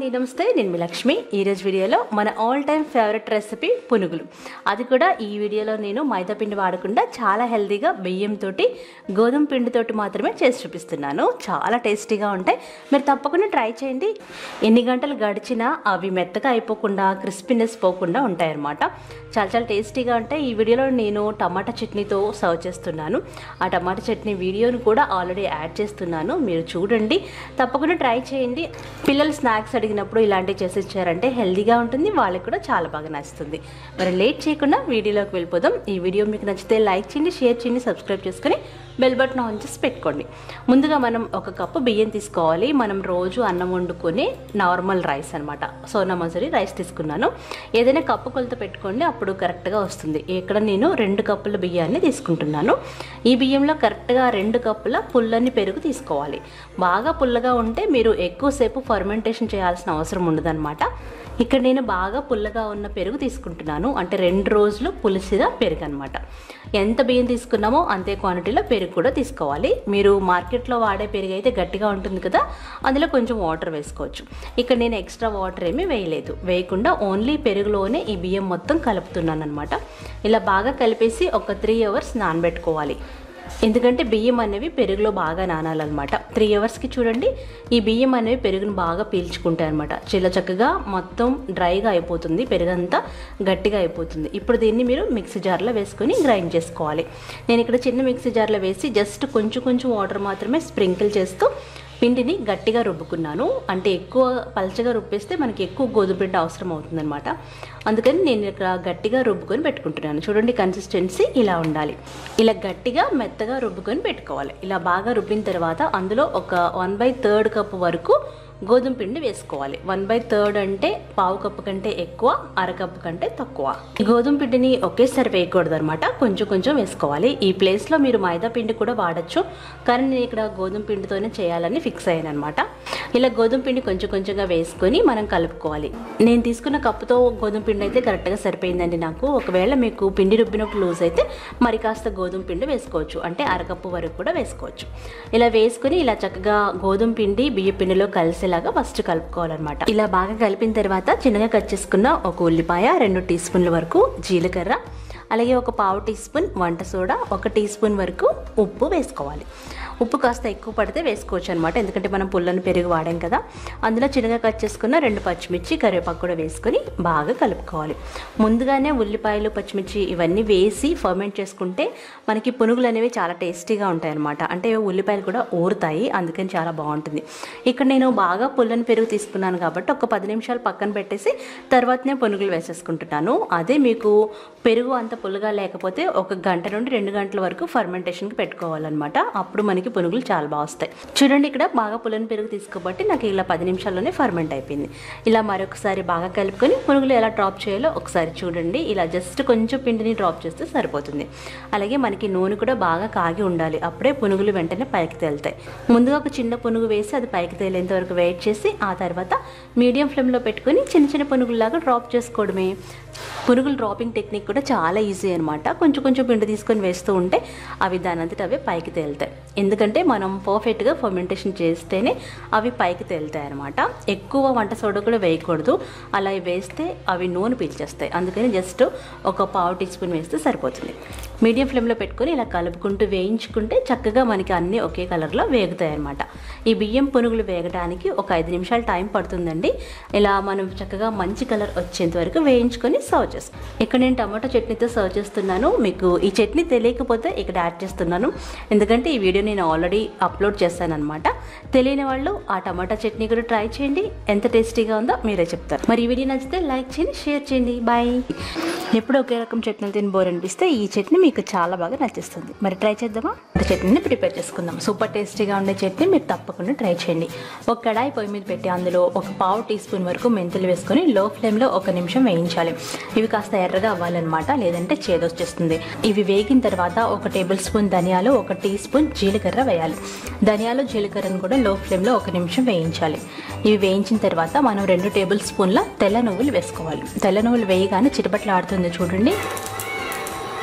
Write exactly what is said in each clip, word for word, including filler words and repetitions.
నమస్తే నేను మీ లక్ష్మి ఈ రోజు వీడియోలో మన ఆల్ టైమ్ ఫేవరెట్ రెసిపీ పునుగులు అది కూడా ఈ వీడియోలో నేను మైదా పిండి వాడకుండా చాలా హెల్తీగా బియ్యం తోటి గోధుమ పిండి తోటి మాత్రమే చేసి చూపిస్తున్నాను చాలా టేస్టీగా ఉంటాయి మీరు తప్పకుండా ట్రై చేయండి ఎన్ని గంటలు గడిచినా అవి మెత్తగా అయిపోకుండా క్రిస్పీనెస్ పోకుండా ఉంటాయి అన్నమాట చాలా చాలా టేస్టీగా ఉంటాయి ఈ వీడియోలో నేను టమాటా చట్నీతో సర్వ్ చేస్తున్నాను ఆ టమాటా చట్నీ వీడియోను కూడా ఆల్రెడీ యాడ్ చేస్తున్నాను మీరు చూడండి తప్పకుండా ట్రై చేయండి పిల్లలు స్నాక్స్ అడిగినప్పుడు ఇలాంటివి చేసి ఇచ్చారంటే హెల్తీగా ఉంటుంది వాళ్ళకి కూడా చాలా బాగా నచ్చుతుంది మరి లేట్ చేయకుండా వీడియోలోకి వెళ్ళిపోదాం ఈ వీడియో మీకు నచ్చితే లైక్ చేయండి షేర్ చేయండి సబ్స్క్రైబ్ చేసుకొని బెల్ బటన్ ఆన్ చేసి పెట్టుకోండి ముందుగా మనం ఒక కప్పు బియ్యం తీసుకోవాలి మనం రోజు అన్నం వండుకొని నార్మల్ రైస్ అనమాట సోనా మసూరి రైస్ తీసుకున్నాను ఏదైనా కప్పు కొలత పెట్టుకోండి అప్పుడు కరెక్ట్గా వస్తుంది ఇక్కడ నేను రెండు కప్పుల బియ్యాన్ని తీసుకుంటున్నాను ఈ బియ్యంలో కరెక్ట్గా రెండు కప్పుల పుల్లని పెరుగు తీసుకోవాలి బాగా పుల్లగా ఉంటే మీరు ఎక్కువసేపు ఫర్మెంటేషన్ చేయాల్సిన అవసరం ఉండదన్నమాట ఇక్కడ నేను బాగా పుల్లగా ఉన్న పెరుగు తీసుకుంటున్నాను అంటే రెండు రోజులు పులిసిద పెరుగు అనమాట ఎంత బియ్యం తీసుకున్నామో అంతే క్వాంటిటీలో పెరుగు కూడా తీసుకోవాలి మీరు మార్కెట్లో వాడే పెరుగు అయితే గట్టిగా ఉంటుంది కదా అందులో కొంచెం వాటర్ వేసుకోవచ్చు ఇక్కడ నేను ఎక్స్ట్రా వాటర్ ఏమీ వేయలేదు వేయకుండా ఓన్లీ పెరుగులోనే ఈ బియ్యం మొత్తం కలుపుతున్నాను అనమాట ఇలా బాగా కలిపేసి ఒక త్రీ అవర్స్ నానబెట్టుకోవాలి ఎందుకంటే బియ్యం అనేవి పెరుగులో బాగా నానాలన్నమాట త్రీ అవర్స్కి చూడండి ఈ బియ్యం అనేవి పెరుగును బాగా పీల్చుకుంటాయి అనమాట చాలా చక్కగా మొత్తం డ్రైగా అయిపోతుంది పెరుగంతా గట్టిగా అయిపోతుంది ఇప్పుడు దీన్ని మీరు మిక్సీ జార్లో వేసుకొని గ్రైండ్ చేసుకోవాలి నేను ఇక్కడ చిన్న మిక్సీ జార్లో వేసి జస్ట్ కొంచెం కొంచెం వాటర్ మాత్రమే స్ప్రింకిల్ చేస్తూ పిండిని గట్టిగా రుబ్బుకున్నాను అంటే ఎక్కువ పలచగా రుబ్బేస్తే మనకి ఎక్కువ గోధుమ పిండి అవసరం అవుతుందన్నమాట అందుకని నేను ఇక్కడ గట్టిగా రుబ్బుకొని పెట్టుకుంటున్నాను చూడండి కన్సిస్టెన్సీ ఇలా ఉండాలి ఇలా గట్టిగా మెత్తగా రుబ్బుకొని పెట్టుకోవాలి ఇలా బాగా రుబ్బిన తర్వాత అందులో ఒక వన్ బై థర్డ్ కప్ వరకు గోధుమ పిండి వేసుకోవాలి వన్ బై థర్డ్ అంటే పావు కప్పు కంటే ఎక్కువ అరకప్పు కంటే తక్కువ ఈ గోధుమ పిండిని ఒకేసారి వేయకూడదు అనమాట కొంచెం కొంచెం వేసుకోవాలి ఈ ప్లేస్లో మీరు మైదా పిండి కూడా వాడచ్చు కానీ నేను ఇక్కడ గోధుమ పిండితోనే చేయాలని ఫిక్స్ అయ్యాను అనమాట ఇలా గోధుమ పిండి కొంచెం కొంచెంగా వేసుకొని మనం కలుపుకోవాలి నేను తీసుకున్న కప్పుతో గోధుమ పిండి అయితే కరెక్ట్గా సరిపోయిందండి నాకు ఒకవేళ మీకు పిండి రుబ్బినప్పుడు లూజ్ అయితే మరి కాస్త గోధుమ పిండి వేసుకోవచ్చు అంటే అరకప్పు వరకు కూడా వేసుకోవచ్చు ఇలా వేసుకొని ఇలా చక్కగా గోధుమ పిండి బియ్య పిండిలో కలిసి లాగా ఫస్ట్ కలుపుకోవాలన్నమాట ఇలా బాగా కలిపిన తర్వాత చిన్నగా కట్ చేసుకున్న ఒక ఉల్లిపాయ రెండు టీ స్పూన్ల వరకు జీలకర్ర అలాగే ఒక పావు టీ స్పూన్ వంట సోడా ఒక టీ స్పూన్ వరకు ఉప్పు వేసుకోవాలి ఉప్పు కాస్త ఎక్కువ పడితే వేసుకోవచ్చు అనమాట ఎందుకంటే మనం పుల్లని పెరుగు వాడాం కదా అందులో చిన్నగా కట్ చేసుకున్న రెండు పచ్చిమిర్చి కరివేపాకు కూడా వేసుకొని బాగా కలుపుకోవాలి ముందుగానే ఉల్లిపాయలు పచ్చిమిర్చి ఇవన్నీ వేసి ఫర్మెంట్ చేసుకుంటే మనకి పునుగులు అనేవి చాలా టేస్టీగా ఉంటాయి అనమాట అంటే ఉల్లిపాయలు కూడా ఊరుతాయి అందుకని చాలా బాగుంటుంది ఇక్కడ నేను బాగా పుల్లని పెరుగు తీసుకున్నాను కాబట్టి ఒక పది నిమిషాలు పక్కన పెట్టేసి తర్వాతనే పునుగులు వేసేసుకుంటున్నాను అదే మీకు పెరుగు అంత పుల్లగా లేకపోతే ఒక గంట నుండి రెండు గంటల వరకు ఫర్మెంటేషన్కి పెట్టుకోవాలన్నమాట అప్పుడు మనకి పునుగులు చాలా బాగా వస్తాయి చూడండి ఇక్కడ బాగా పుల్లని పెరుగు తీసుకోబట్టి నాకు ఇలా పది నిమిషాల్లోనే ఫర్మెంట్ అయిపోయింది ఇలా మరొకసారి బాగా కలుపుకొని పునుగులు ఎలా డ్రాప్ చేయాలో ఒకసారి చూడండి ఇలా జస్ట్ కొంచెం పిండిని డ్రాప్ చేస్తే సరిపోతుంది అలాగే మనకి నూనె కూడా బాగా కాగి ఉండాలి అప్పుడే పునుగులు వెంటనే పైకి తేలుతాయి ముందుగా ఒక చిన్న పునుగు వేసి అది పైకి తేలేంత వరకు వెయిట్ చేసి ఆ తర్వాత మీడియం ఫ్లేమ్లో పెట్టుకొని చిన్న చిన్న పునుగుల్లాగా డ్రాప్ చేసుకోవడమే పునుగులు డ్రాపింగ్ టెక్నిక్ కూడా చాలా ఈజీ అనమాట కొంచెం కొంచెం పిండి తీసుకొని వేస్తూ ఉంటే అవి దానంతట అవే పైకి తేలుతాయి ఎందుకంటే మనం పర్ఫెక్ట్గా ఫర్మెంటేషన్ చేస్తేనే అవి పైకి తేలుతాయి అనమాట ఎక్కువ వంట సోడా కూడా వేయకూడదు అలా వేస్తే అవి నూనె పీల్చేస్తాయి అందుకని జస్ట్ ఒక పావు టీ స్పూన్ వేస్తే సరిపోతుంది మీడియం ఫ్లేమ్లో పెట్టుకొని ఇలా కలుపుకుంటూ వేయించుకుంటే చక్కగా మనకి అన్నీ ఒకే కలర్లో వేగుతాయి అనమాట ఈ బియ్యం పునుగులు వేగడానికి ఒక ఐదు నిమిషాలు టైం పడుతుందండి ఇలా మనం చక్కగా మంచి కలర్ వచ్చేంత వరకు వేయించుకొని సర్వ్ చేస్తాం ఇక్కడ నేను టమాటో చట్నీతో సర్వ్ చేస్తున్నాను మీకు ఈ చట్నీ తెలియకపోతే ఇక్కడ యాడ్ చేస్తున్నాను ఎందుకంటే ఈ వీడియో నేను ఆల్రెడీ అప్లోడ్ చేశాను అనమాట తెలియని వాళ్ళు ఆ టమాటా చట్నీ కూడా ట్రై చేయండి ఎంత టేస్టీగా ఉందో మీరే చెప్తారు మరి ఈ వీడియో నచ్చితే లైక్ చేయండి షేర్ చేయండి బాయ్ ఎప్పుడు ఒకే రకం చట్నీలు తిని బోర్ అనిపిస్తే ఈ చట్నీ మీకు చాలా బాగా నచ్చేస్తుంది మరి ట్రై చేద్దామా చట్నీని ప్రిపేర్ చేసుకుందాం సూపర్ టేస్టీగా ఉండే చట్నీ మీరు తప్పకుండా ట్రై చేయండి ఒక కడాయి పొయ్యి మీద పెట్టి అందులో ఒక పావు టీ స్పూన్ వరకు మెంతులు వేసుకొని లో ఫ్లేమ్లో ఒక నిమిషం వేయించాలి ఇవి కాస్త ఎర్రగా అవ్వాలన్నమాట లేదంటే చేదొచ్చేస్తుంది ఇవి వేగిన తర్వాత ఒక టేబుల్ స్పూన్ ధనియాలు ఒక టీ స్పూన్ జీలకర్ర వేయాలి ధనియాలు జీలకర్రను కూడా లో ఫ్లేమ్లో ఒక నిమిషం వేయించాలి ఇవి వేయించిన తర్వాత మనం రెండు టేబుల్ స్పూన్ల తెల్ల నువ్వులు వేసుకోవాలి తెల్ల నువ్వులు వేయగానే చిటపట్లు ఆడుతుంది చూడండి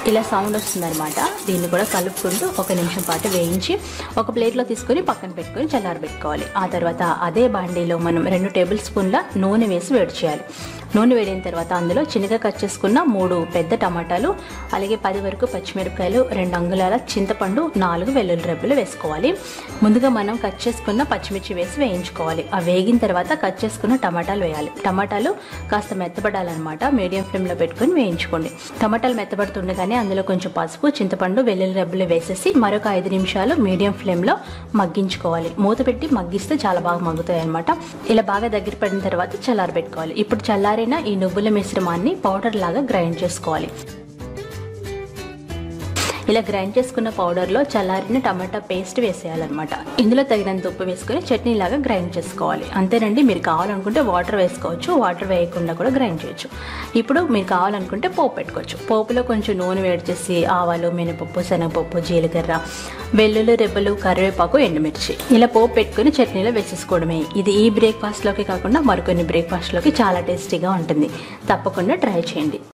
ఇలా సౌండ్ వస్తుందన్నమాట. దీన్ని కూడా కలుపుకుంటూ ఒక నిమిషం పాటు వేయించి ఒక ప్లేట్లో తీసుకొని పక్కన పెట్టుకొని చల్లారబెట్టుకోవాలి. ఆ తర్వాత అదే బాండీలో మనం రెండు టేబుల్ స్పూన్ల నూనె వేసి వేడి చేయాలి. నూనె వేడిన తర్వాత అందులో చిన్నగా కట్ చేసుకున్న మూడు పెద్ద టమాటాలు, అలాగే పది వరకు పచ్చిమిరపకాయలు, రెండు అంగుళాల చింతపండు, నాలుగు వెల్లుల్లి రెబ్బలు వేసుకోవాలి. ముందుగా మనం కట్ చేసుకున్న పచ్చిమిర్చి వేసి వేయించుకోవాలి. ఆ వేగిన తర్వాత కట్ చేసుకున్న టమాటాలు వేయాలి. టమాటాలు కాస్త మెత్తబడాలన్నమాట. మీడియం ఫ్లేమ్లో పెట్టుకొని వేయించుకోండి. టమాటాలు మెత్తబడుతుండగానే అందులో కొంచెం పసుపు, చింతపండు, వెల్లుల్లి రెబ్బలు వేసేసి మరొక ఐదు నిమిషాలు మీడియం ఫ్లేమ్లో మగ్గించుకోవాలి. మూత పెట్టి మగ్గిస్తే చాలా బాగా మగ్గుతాయి అనమాట. ఇలా బాగా దగ్గర పడిన తర్వాత చల్లారబెట్టుకోవాలి. ఇప్పుడు చల్లారి ఈ నువ్వుల మిశ్రమాన్ని పౌడర్ లాగా గ్రైండ్ చేసుకోవాలి. ఇలా గ్రైండ్ చేసుకున్న పౌడర్లో చల్లారిన టమాటా పేస్ట్ వేసేయాలన్నమాట. ఇందులో తగినంత ఉప్పు వేసుకొని చట్నీ లాగా గ్రైండ్ చేసుకోవాలి. అంతేనండి. మీరు కావాలనుకుంటే వాటర్ వేసుకోవచ్చు, వాటర్ వేయకుండా కూడా గ్రైండ్ చేయొచ్చు. ఇప్పుడు మీరు కావాలనుకుంటే పోపు పెట్టుకోవచ్చు. పోపులో కొంచెం నూనె వేడి చేసి ఆవాలు, మినపప్పు, శనగపప్పు, జీలకర్ర, వెల్లుల్లి రెబ్బలు, కరివేపాకు, ఎండుమిర్చి ఇలా పోపు పెట్టుకుని చట్నీలో వేసేసుకోవడమే. ఇది ఈ బ్రేక్ఫాస్ట్లోకి కాకుండా మరికొన్ని బ్రేక్ఫాస్ట్లోకి చాలా టేస్టీగా ఉంటుంది. తప్పకుండా ట్రై చేయండి.